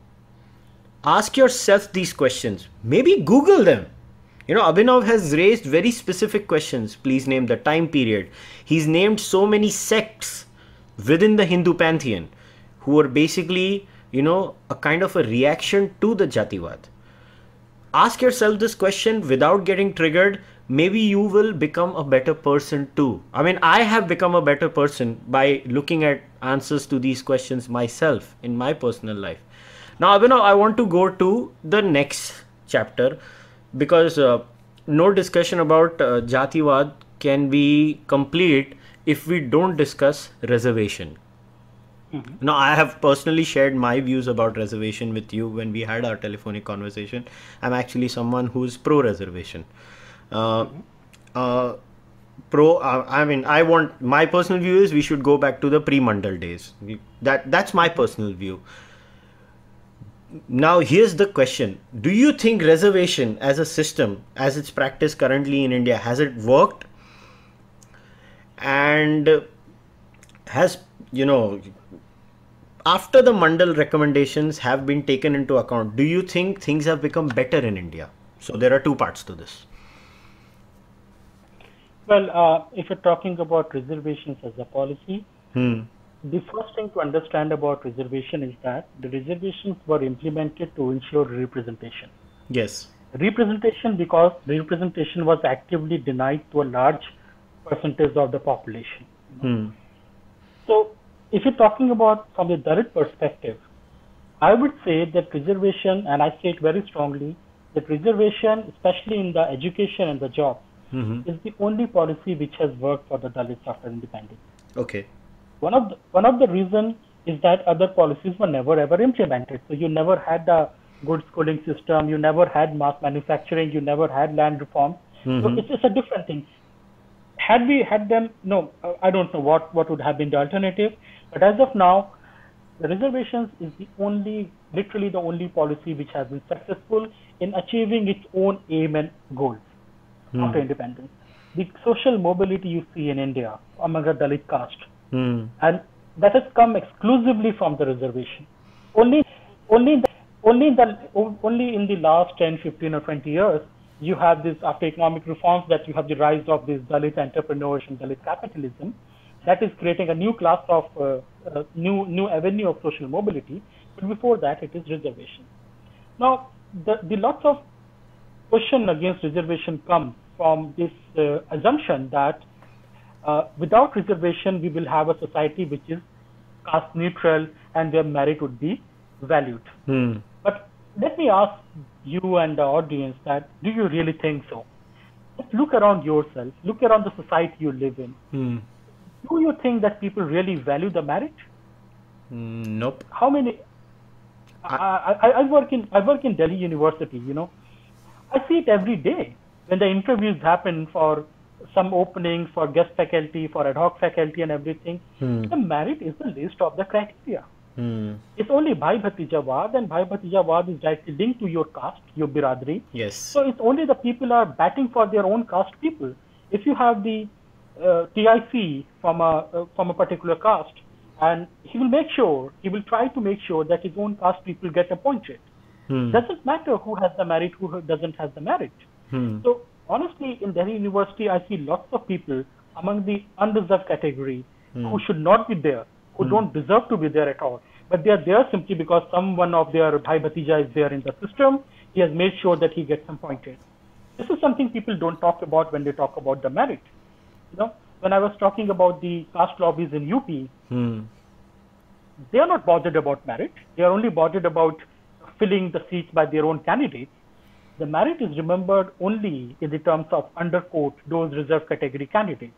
Ask yourself these questions. Maybe Google them. You know, Abhinav has raised very specific questions. Please name the time period. He's named so many sects within the Hindu pantheon who are basically, you know, a kind of a reaction to the Jativad. Ask yourself this question without getting triggered. Maybe you will become a better person too. I mean, I have become a better person by looking at answers to these questions myself in my personal life. Now, Abhinav, I want to go to the next chapter because uh, no discussion about uh, Jativad can be complete if we don't discuss reservation. Mm-hmm. Now, I have personally shared my views about reservation with you when we had our telephonic conversation. I'm actually someone who's pro-reservation. Uh, mm-hmm. uh, pro, uh, I mean, I want, my personal view is we should go back to the pre-Mandal days. That That's my personal view. Now, here's the question. Do you think reservation as a system, as it's practiced currently in India, has it worked? And has, you know, after the Mandal recommendations have been taken into account, do you think things have become better in India? So there are two parts to this. Well, uh, if you're talking about reservations as a policy, hmm. the first thing to understand about reservation is that the reservations were implemented to ensure representation. Yes. Representation because representation was actively denied to a large percentage of the population. Hmm. So, if you're talking about from the Dalit perspective, I would say that reservation, and I say it very strongly, that reservation, especially in the education and the jobs, mm-hmm. is the only policy which has worked for the Dalits after independence. Okay. One of the, one of the reasons is that other policies were never ever implemented. So you never had the good schooling system, you never had mass manufacturing, you never had land reform. Mm-hmm. So it's, it's a different thing. Had we had them, no, I don't know what, what would have been the alternative. But as of now, The reservations is the only, literally the only policy which has been successful in achieving its own aim and goals Hmm. after independence. The social mobility you see in India among the Dalit caste, Hmm. and that has come exclusively from the reservation. Only, only, in the, only in the only in the last ten, fifteen, or twenty years, you have this after economic reforms that you have the rise of this Dalit entrepreneurship and Dalit capitalism, that is creating a new class of uh, uh, new new avenue of social mobility. But before that, it is reservation. Now, the the lots of question against reservation come from this uh, assumption that uh, without reservation, we will have a society which is caste neutral and where merit would be valued. Hmm. But let me ask you and the audience that, do you really think so? Just look around yourself, look around the society you live in. Hmm. Do you think that people really value the merit? Mm, Nope. How many? I, I, I work in I work in Delhi University. You know, I see it every day when the interviews happen for some openings for guest faculty, for ad hoc faculty, and everything. Hmm. The merit is the least of the criteria. Hmm. It's only Bhai Bhatijawad, and Bhai Bhatijawad is directly linked to your caste, your biradri. Yes. So it's only the people are batting for their own caste people. If you have the uh, T I C from a uh, from a particular caste, and he will make sure, he will try to make sure that his own caste people get appointed. Hmm. Doesn't matter who has the merit, who doesn't have the merit. Hmm. So honestly, in Delhi University, I see lots of people among the undeserved category Hmm. who should not be there, who don't deserve to be there at all. But they are there simply because someone of their Bhai Bhatija is there in the system. He has made sure that he gets appointed. This is something people don't talk about when they talk about the merit. You know, when I was talking about the caste lobbies in U P, Hmm. they are not bothered about merit. They are only bothered about filling the seats by their own candidates. The merit is remembered only in the terms of undercoat, those reserved category candidates.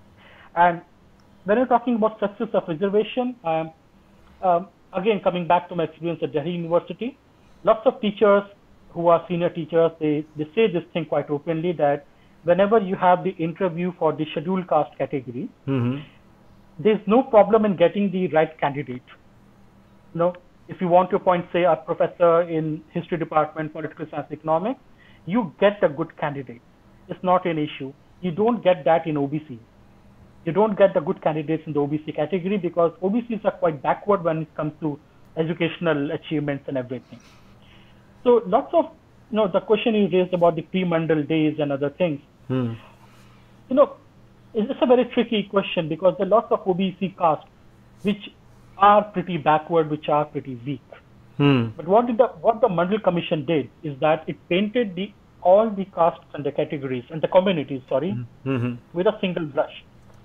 And when you're talking about success of reservation, um, um, again, coming back to my experience at Delhi University, lots of teachers who are senior teachers, they, they say this thing quite openly that whenever you have the interview for the scheduled caste category, Hmm. there's no problem in getting the right candidate. You know, if you want to appoint, say, a professor in history department, political science, economics, you get a good candidate. It's not an issue. You don't get that in O B C. You don't get the good candidates in the O B C category because O B Cs are quite backward when it comes to educational achievements and everything. So lots of, you know, the question you raised about the pre-Mandal days and other things, Hmm. you know, it's a very tricky question because there are lots of O B C castes which are pretty backward, which are pretty weak. Hmm. But what did the what the Mandal Commission did is that it painted the all the castes and the categories and the communities, sorry, Hmm. with a single brush.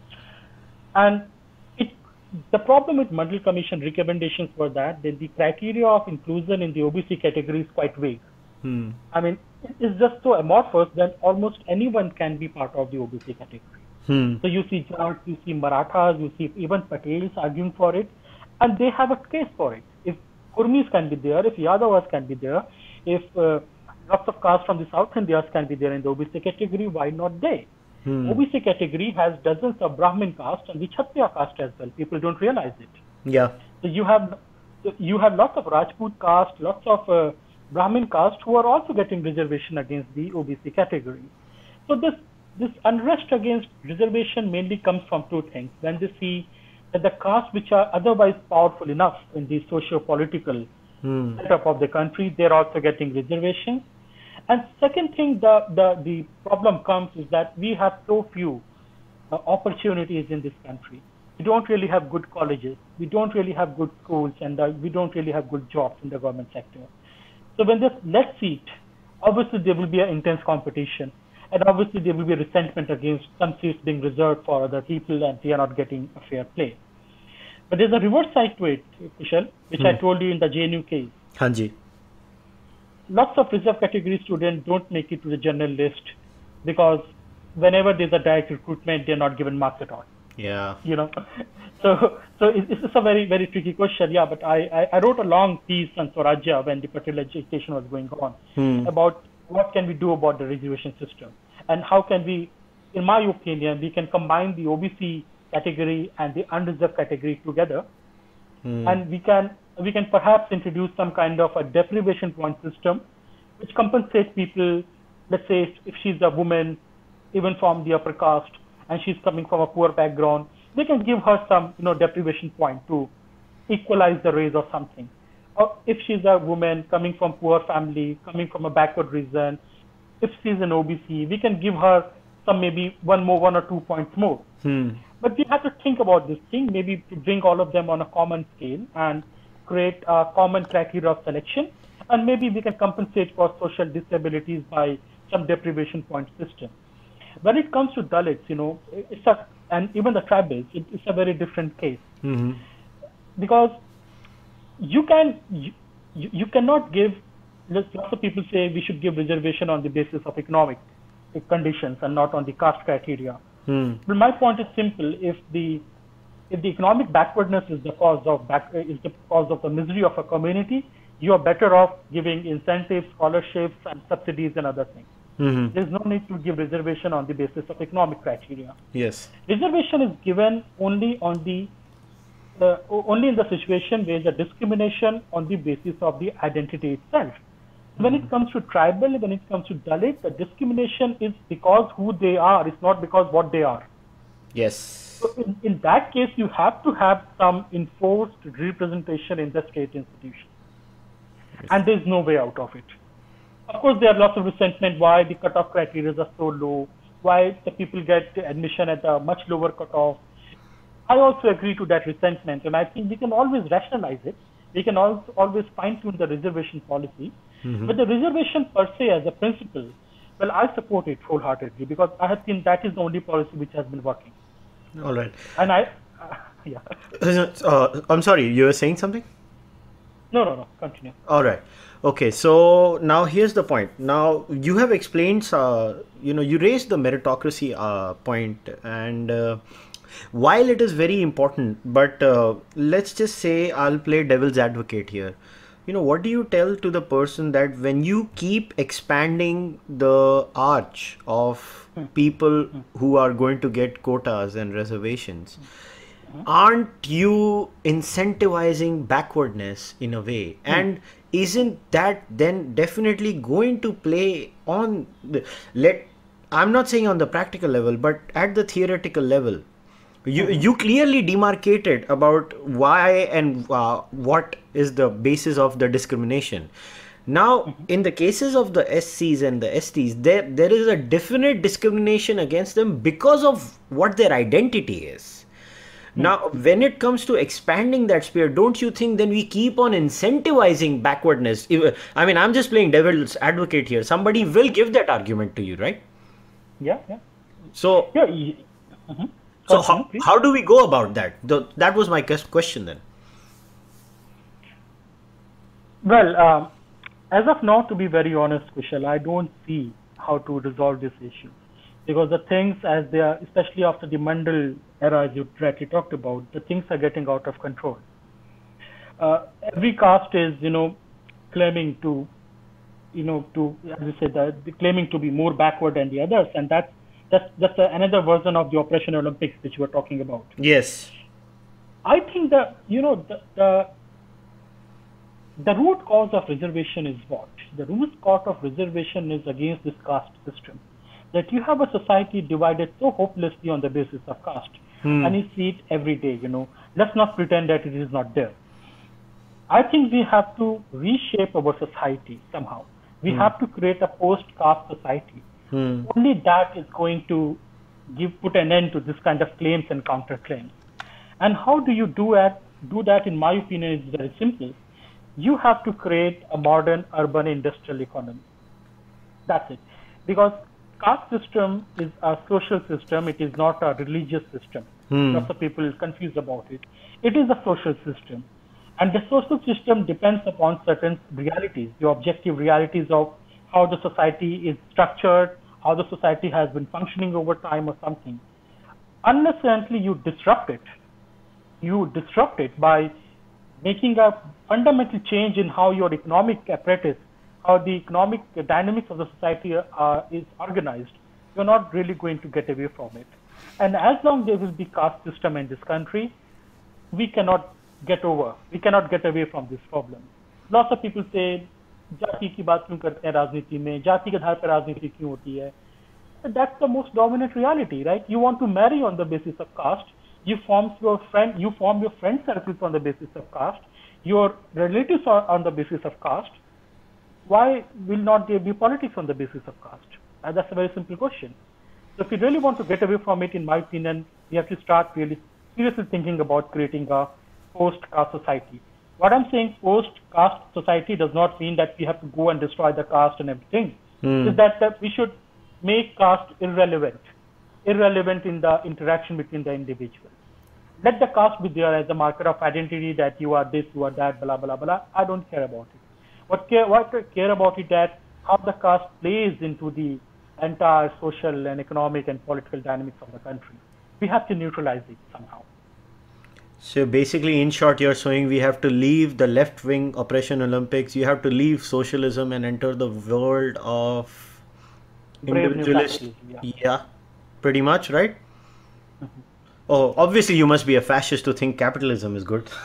And it the problem with Mandal Commission recommendations were that the, the criteria of inclusion in the O B C category is quite vague. Hmm. I mean, it's just so amorphous that almost anyone can be part of the O B C category. Hmm. So you see Jats, you see Marathas, you see even Patels arguing for it, and they have a case for it. If Kurmis can be there, if Yadavas can be there, if uh, lots of castes from the South Indias can be there in the O B C category, why not they? Hmm. O B C category has dozens of Brahmin caste and the Kshatriya caste as well. People don't realize it. Yeah. So you have you have lots of Rajput caste, lots of uh, Brahmin caste who are also getting reservation against the O B C category. So this this unrest against reservation mainly comes from two things. When they see that the castes which are otherwise powerful enough in the socio-political Hmm. setup of the country, they're also getting reservations. And second thing, the, the, the problem comes is that we have so few uh, opportunities in this country. We don't really have good colleges. We don't really have good schools, and uh, we don't really have good jobs in the government sector. So when there's less seat, obviously there will be an intense competition, and obviously there will be resentment against some seats being reserved for other people, and they are not getting a fair play. But there's a reverse side to it, Kushal, which Hmm. I told you in the J N U case. Hanji. Lots of reserve category students don't make it to the general list because whenever there's a direct recruitment, they're not given marks at all. Yeah. You know, so so it- it's a very very tricky question. Yeah, but I I, I wrote a long piece on Swarajya when the Patel agitation was going on Hmm. about what can we do about the reservation system and how can we, in my opinion, we can combine the O B C category and the unreserved category together mm. and we can we can perhaps introduce some kind of a deprivation point system, which compensates people. Let's say if, if she's a woman, even from the upper caste, and she's coming from a poor background, they can give her some, you know, deprivation point to equalize the race or something. Or if she's a woman coming from poor family, coming from a backward region, if she's an O B C, we can give her some maybe one more, one or two points more. Hmm. But we have to think about this thing, maybe to bring all of them on a common scale and create a common criteria of selection. And maybe we can compensate for social disabilities by some deprivation point system. When it comes to Dalits, you know, it's a, and even the tribals, it, it's a very different case. Mm-hmm. Because you can, you, you cannot give, lots of people say we should give reservation on the basis of economic conditions and not on the caste criteria. Hmm. But my point is simple: if the if the economic backwardness is the cause of back, is the cause of the misery of a community, you are better off giving incentives, scholarships, and subsidies and other things. Mm-hmm. There's no need to give reservation on the basis of economic criteria. Yes. Reservation is given only on the uh, only in the situation where the discrimination on the basis of the identity itself. When it comes to tribal, when it comes to Dalit, the discrimination is because who they are, it's not because what they are. Yes. So in, in that case, you have to have some enforced representation in the state institution. Yes. And there's no way out of it. Of course, there are lots of resentment why the cutoff criteria are so low, why the people get admission at a much lower cutoff. I also agree to that resentment, and I think we can always rationalize it. We can also always fine-tune the reservation policy. Mm-hmm. But the reservation per se as a principle, well, I support it wholeheartedly because I have seen that is the only policy which has been working. All right. And I, uh, yeah. Uh, I'm sorry, you were saying something? No, no, no, continue. All right. Okay, so now here's the point. Now you have explained, uh, you know, you raised the meritocracy uh, point, and uh, while it is very important, but uh, let's just say I'll play devil's advocate here. You know, what do you tell to the person that when you keep expanding the arch of people who are going to get quotas and reservations, aren't you incentivizing backwardness in a way? And isn't that then definitely going to play on the, let, I'm not saying on the practical level, but at the theoretical level, you, mm-hmm. you clearly demarcated about why and uh, what is the basis of the discrimination. Now, mm-hmm. in the cases of the S Cs and the S Ts, there, there is a definite discrimination against them because of what their identity is. Mm-hmm. Now, when it comes to expanding that sphere, don't you think then we keep on incentivizing backwardness? I mean, I'm just playing devil's advocate here. Somebody will give that argument to you, right? Yeah, yeah. So, yeah, mm-hmm. so how, how do we go about that? The, that was my question then. Well, um, as of now, to be very honest, Kushal, I don't see how to resolve this issue. Because the things as they are, especially after the Mandal era, as you rightly talked about, the things are getting out of control. Uh, every caste is, you know, claiming to, you know, to, as you said, uh, claiming to be more backward than the others. And that's, that's, that's uh, another version of the Operation Olympics, which we were talking about. Yes. I think that, you know, the, the, the root cause of reservation is what? The root cause of reservation is against this caste system. That you have a society divided so hopelessly on the basis of caste. Hmm. And you see it every day, you know. Let's not pretend that it is not there. I think we have to reshape our society somehow. We hmm. have to create a post-caste society. Hmm. Only that is going to give put an end to this kind of claims and counterclaims. And how do you do that? Do that, in my opinion, is very simple. You have to create a modern urban industrial economy. That's it. Because caste system is a social system. It is not a religious system. Hmm. Lots of people are confused about it. It is a social system. And the social system depends upon certain realities, the objective realities of how the society is structured, how the society has been functioning over time or something. Unless and until you disrupt it, you disrupt it by making a fundamental change in how your economic apparatus, how the economic dynamics of the society uh, is organized, you're not really going to get away from it. And as long as there will be caste system in this country, we cannot get over. We cannot get away from this problem. Lots of people say, जाति की बात क्यों करते हैं राजनीति में? जाति के आधार पर राजनीति क्यों होती है? That's the most dominant reality, right? You want to marry on the basis of caste. You form your friend, you form your friend circles on the basis of caste. Your relatives are on the basis of caste. Why will not there be politics on the basis of caste? Uh, that's a very simple question. So if you really want to get away from it, in my opinion, we have to start really seriously thinking about creating a post-caste society. What I'm saying, post-caste society does not mean that we have to go and destroy the caste and everything. Mm. It's that, that we should make caste irrelevant, irrelevant in the interaction between the individuals. Let the caste be there as a marker of identity that you are this, you are that, blah, blah, blah. I don't care about it. What, care, what I care about is that how the caste plays into the entire social and economic and political dynamics of the country. We have to neutralize it somehow. So basically, in short, you're saying we have to leave the left-wing Operation Olympics, you have to leave socialism and enter the world of Brave individualist. yeah. yeah, pretty much, right? Mm-hmm. Oh, obviously you must be a fascist to think capitalism is good.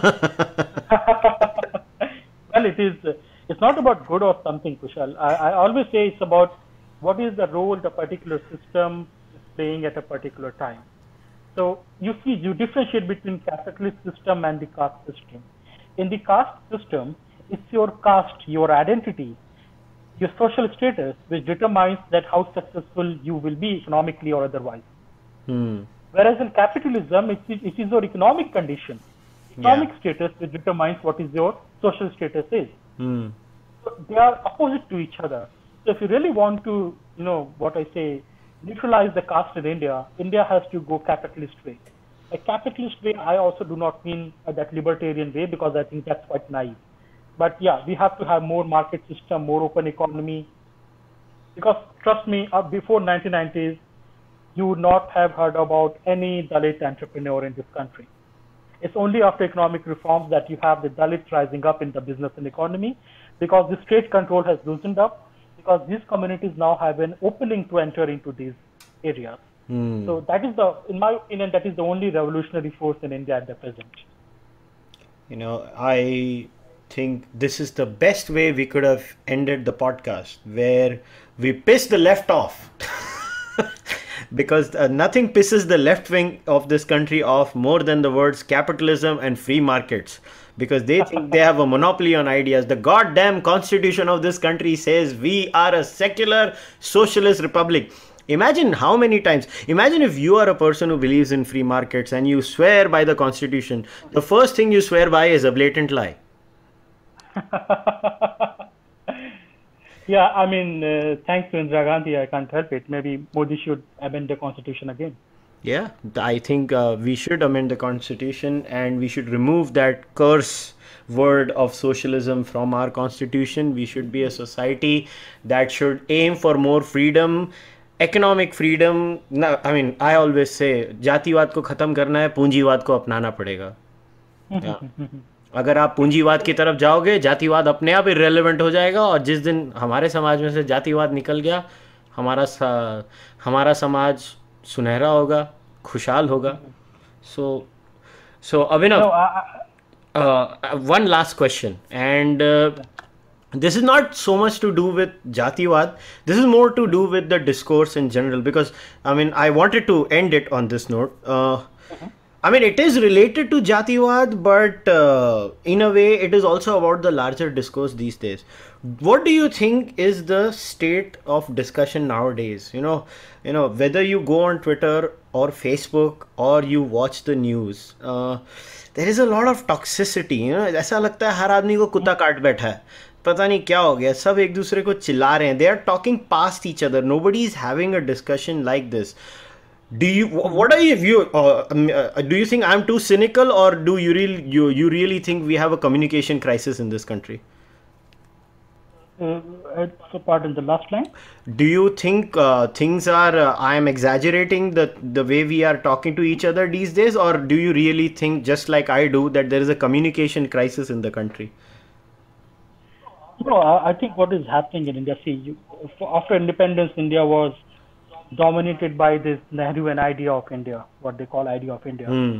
Well, it is. Uh, it's not about good or something, Kushal. I, I always say it's about what is the role the particular system is playing at a particular time. So you see, you differentiate between capitalist system and the caste system. In the caste system, it's your caste, your identity, your social status, which determines that how successful you will be economically or otherwise. Hmm. Whereas in capitalism, it is, it is your economic condition, economic Yeah. status which determines what is your social status is. Hmm. So they are opposite to each other. So if you really want to, you know, what I say, neutralize the caste in India, India has to go capitalist way. A capitalist way, I also do not mean uh, that libertarian way, because I think that's quite naive. But yeah, we have to have more market system, more open economy. Because trust me, uh, before nineteen nineties, you would not have heard about any Dalit entrepreneur in this country. It's only after economic reforms that you have the Dalits rising up in the business and economy, because the state control has loosened up, because these communities now have an opening to enter into these areas. Hmm. So that is the, in my opinion, that is the only revolutionary force in India at the present. You know, I think this is the best way we could have ended the podcast, where we piss the left off. Because uh, nothing pisses the left wing of this country off more than the words capitalism and free markets. Because they think they have a monopoly on ideas. The goddamn constitution of this country says we are a secular socialist republic. Imagine how many times, imagine if you are a person who believes in free markets and you swear by the constitution, the first thing you swear by is a blatant lie. Yeah, I mean, uh, thanks to Indira Gandhi, I can't help it. Maybe Modi should amend the constitution again. Yeah, I think uh, we should amend the constitution and we should remove that curse word of socialism from our constitution. We should be a society that should aim for more freedom, economic freedom. No, I mean, I always say, जातिवाद को खत्म करना है, पूंजीवाद को अपनाना पड़ेगा. Yeah. अगर आप पूंजीवाद की तरफ जाओगे, जातिवाद अपने आप इररिलेवेंट हो जाएगा, और जिस दिन हमारे समाज में से जातिवाद निकल गया, हमारा सा, हमारा समाज सुनहरा होगा, खुशहाल होगा. So, so Abhinav, No, I, I, uh, one last question, and uh, this is not so much to do with Jatiwad. This is more to do with the discourse in general, because I mean, I wanted to end it on this note. Uh, I mean, it is related to Jatiwad, but uh, in a way, it is also about the larger discourse these days. What do you think is the state of discussion nowadays? You know, you know, whether you go on Twitter or Facebook or you watch the news, uh, there is a lot of toxicity. You know, ऐसा लगता है हर आदमी को कुत्ता काट बैठा है. पता नहीं क्या हो गया. सब एक दूसरे को चिल्ला रहे हैं. They are talking past each other. Nobody is having a discussion like this. Do you? What are your view? Uh, um, uh, do you think I'm too cynical, or do you really you you really think we have a communication crisis in this country? uh, so pardon the last line. Do you think uh, things are? Uh, I am exaggerating the the way we are talking to each other these days, or do you really think, just like I do, that there is a communication crisis in the country? No, I, I think what is happening in India. See, you, after independence, India was dominated by this Nehruvian idea of India, what they call idea of India. Hmm.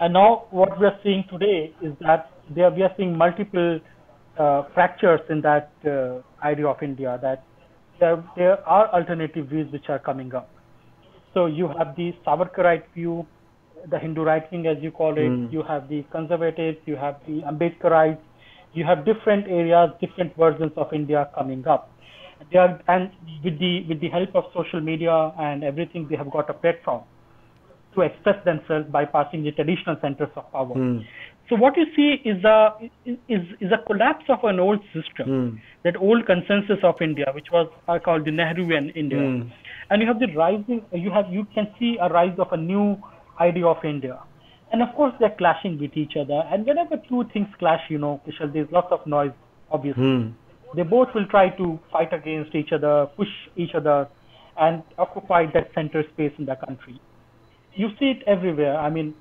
And now what we are seeing today is that there we are seeing multiple uh, fractures in that uh, idea of India, that there, there are alternative views which are coming up. So you have the Savarkarite view, the Hindu right wing as you call it, Mm. you have the conservatives, you have the Ambedkarites, you have different areas, different versions of India coming up. They are, and with the with the help of social media and everything, they have got a platform to express themselves by passing the traditional centers of power. Mm. So what you see is a is is a collapse of an old system, Mm. that old consensus of India, which was uh, called the Nehruvian India, Mm. and you have the rising. You have you can see a rise of a new idea of India, and of course they're clashing with each other. And whenever two things clash, you know, Kushal, there's lots of noise. Obviously, Mm. they both will try to fight against each other, push each other, and occupy that center space in the country. You see it everywhere. I mean,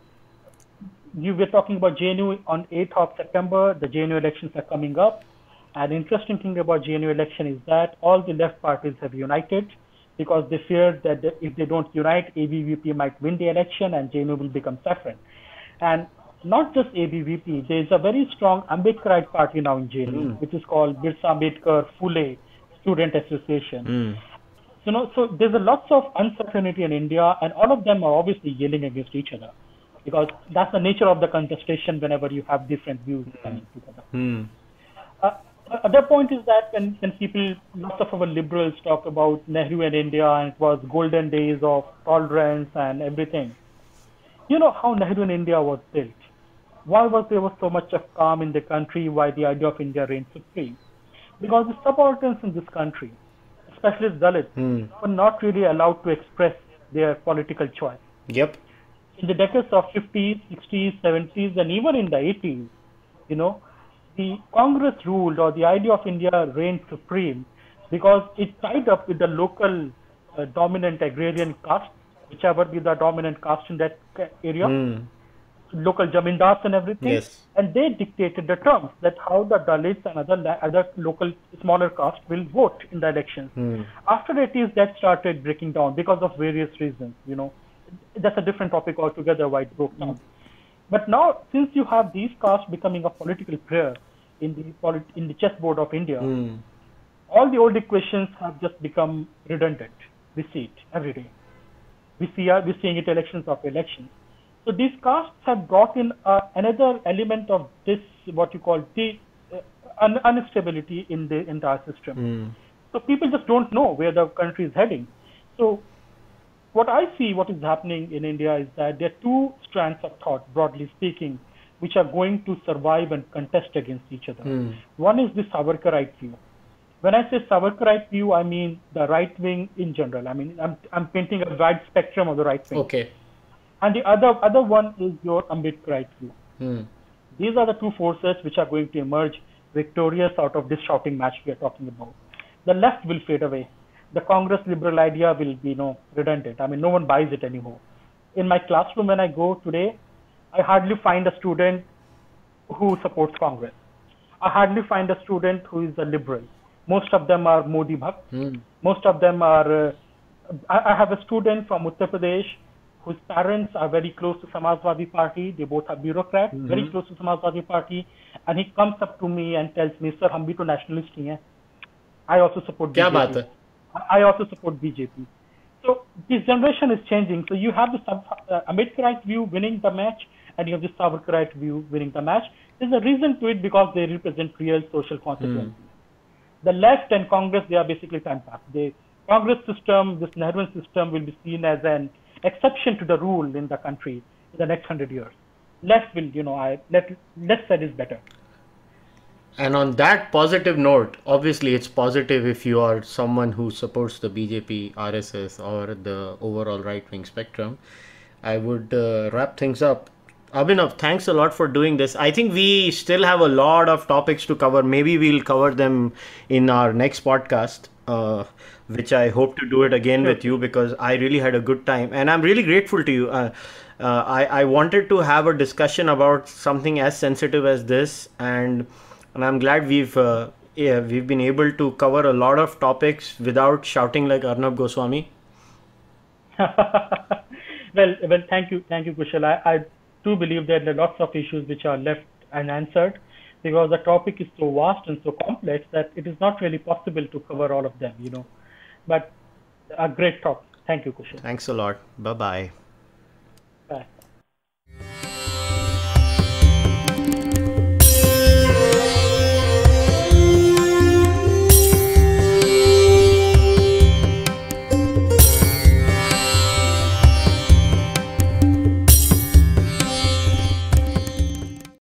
you were talking about J N U on eighth of September. The J N U elections are coming up. And interesting thing about J N U election is that all the left parties have united because they fear that if they don't unite, A B V P might win the election and J N U will become separate. And not just A B V P, there is a very strong Ambedkarite party now in J N U, Mm. which is called Birsa Ambedkar Phule Student Association. Mm. You know, so there's a lots of uncertainty in India, and all of them are obviously yelling against each other, because that's the nature of the contestation whenever you have different views coming together. Mm. Uh, other point is that when, when people, lots of our liberals talk about Nehru and India, and it was golden days of tolerance and everything. You know how Nehru and India was built. Why was there was so much of calm in the country? Why the idea of India reigned supreme? Because the subalterns in this country, especially Dalits, Mm. were not really allowed to express their political choice. Yep. In the decades of fifties, sixties, seventies, and even in the eighties, you know, the Congress ruled, or the idea of India reigned supreme, because it tied up with the local uh, dominant agrarian caste, whichever be the dominant caste in that ca- area, Mm. local jamindars and everything, Yes. and they dictated the terms that how the Dalits and other la- other local smaller caste will vote in the elections. Mm. After it is that started breaking down because of various reasons, you know, that's a different topic altogether why it broke down. But now, since you have these castes becoming a political player in the polit- in the chessboard of India, Mm. all the old equations have just become redundant. We see it every day. We see uh, we're seeing it elections after elections. So these castes have brought in uh, another element of this, what you call the uh, un- instability in the entire system. Mm. So people just don't know where the country is heading. So what I see, what is happening in India is that there are two strands of thought, broadly speaking, which are going to survive and contest against each other. Mm. One is the Savarkarite view. When I say Savarkarite view, I mean the right wing in general. I mean, I'm, I'm painting a wide spectrum of the right wing. Okay. And the other other one is your Ambedkarite view. Mm. These are the two forces which are going to emerge victorious out of this shouting match we are talking about. The left will fade away. The Congress liberal idea will be, you know, redundant. I mean, no one buys it anymore. In my classroom when I go today, I hardly find a student who supports Congress. I hardly find a student who is a liberal. Most of them are Modi Bhakt. Mm. Most of them are, uh, I, I have a student from Uttar Pradesh whose parents are very close to Samajwadi Party. They both are bureaucrats, Mhm. very close to Samajwadi Party. And he comes up to me and tells me, sir, hum bhi to nationalist hi hain. I also support क्या B J P. बात है? I also support B J P. So this generation is changing. So you have the uh, Ambedkarite view winning the match, and you have the Savarkarite view winning the match. There's a reason to it because they represent real social consequences. Mm. The left and Congress, they are basically time pass. The Congress system, this Nehruvian system, will be seen as an exception to the rule in the country in the next hundred years. Left will, you know, I let less said is better. And on that positive note, obviously it's positive if you are someone who supports the B J P, R S S, or the overall right-wing spectrum. I would uh, wrap things up. Abhinav, thanks a lot for doing this. I think we still have a lot of topics to cover. Maybe we'll cover them in our next podcast, uh, which I hope to do it again with you because I really had a good time. And I'm really grateful to you. Uh, uh, I, I wanted to have a discussion about something as sensitive as this, and and I'm glad we've uh, yeah, we've been able to cover a lot of topics without shouting like Arnab Goswami. well, well, thank you, thank you, Kushal. I, I do believe that there are lots of issues which are left unanswered because the topic is so vast and so complex that it is not really possible to cover all of them, you know. But a great talk. Thank you, Kushal. Thanks a lot. Bye-bye. Bye.